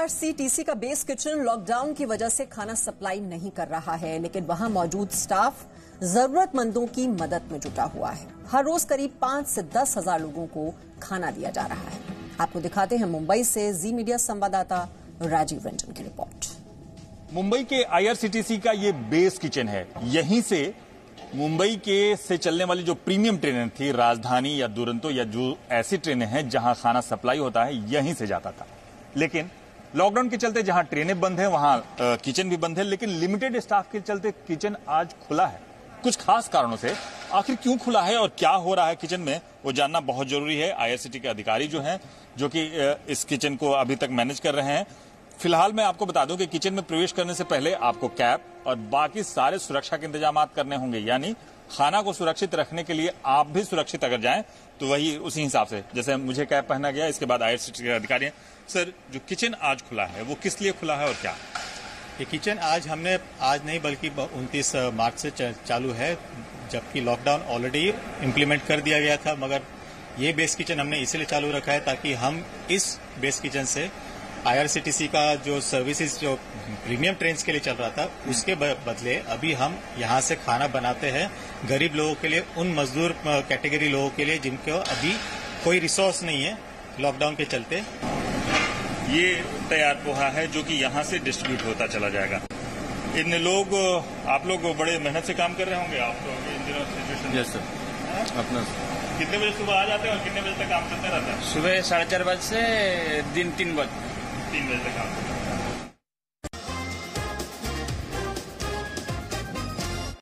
IRCTC का base kitchen lockdown की वजह से खाना सप्लाई नहीं कर रहा है, लेकिन वहां मौजूद स्टाफ जरूरतमंदों की मदद में जुटा हुआ है। हर रोज करीब 5 से 10 हजार लोगों को खाना दिया जा रहा है। आपको दिखाते हैं मुंबई से जी मीडिया संवाददाता राजीव रंजन की रिपोर्ट। मुंबई के आईआरसीटीसी का ये बेस किचन है। यहीं से मुंबई के से चलने वाली जो प्रीमियम ट्रेनें थी, राजधानी या दुरंतो या जो ऐसी ट्रेनें हैं जहां खाना सप्लाई होता है, यहीं से जाता था। लेकिन लॉकडाउन के चलते जहां ट्रेनें बंद हैं वहां किचन भी बंद है, लेकिन लिमिटेड स्टाफ के चलते किचन आज खुला है कुछ खास कारणों से। आखिर क्यों खुला है और क्या हो रहा है किचन में, वो जानना बहुत जरूरी है। आईआरसीटी के अधिकारी जो हैं, जो कि इस किचन को अभी तक मैनेज कर रहे हैं। फिलहाल मैं आपको बता दूं कि किचन में प्रवेश करने से पहले आपको कैप और बाकी सारे सुरक्षा के इंतजाम करने होंगे, यानी खाना को सुरक्षित रखने के लिए आप भी सुरक्षित अगर जाएं तो वही उसी हिसाब से, जैसे मुझे कैप पहना गया। इसके बाद आईआरसीटी के अधिकारी हैं। सर, जो किचन आज खुला है वो किस लिए खुला है और क्या? ये किचन आज नहीं बल्कि 29 मार्च से चालू है, जबकि लॉकडाउन ऑलरेडी इम्प्लीमेंट कर दिया गया था। मगर ये बेस किचन हमने इसलिए चालू रखा है ताकि हम इस बेस किचन से आईआरसीटीसी का जो सर्विसेज जो प्रीमियम ट्रेन के लिए चल रहा था, उसके बदले अभी हम यहाँ से खाना बनाते हैं गरीब लोगों के लिए, उन मजदूर कैटेगरी लोगों के लिए जिनको अभी कोई रिसोर्स नहीं है लॉकडाउन के चलते। ये तैयार पोहा है जो कि यहाँ से डिस्ट्रीब्यूट होता चला जाएगा। इन लोग, आप लोग बड़े मेहनत से काम कर रहे होंगे। आप तो इन दिनों सिचुएशन। Yes sir. अपना कितने बजे सुबह आ जाते हैं और कितने बजे तक काम चलता रहता है? सुबह 4:30 बजे से दिन 3 बजे। 3 बजे तक काम।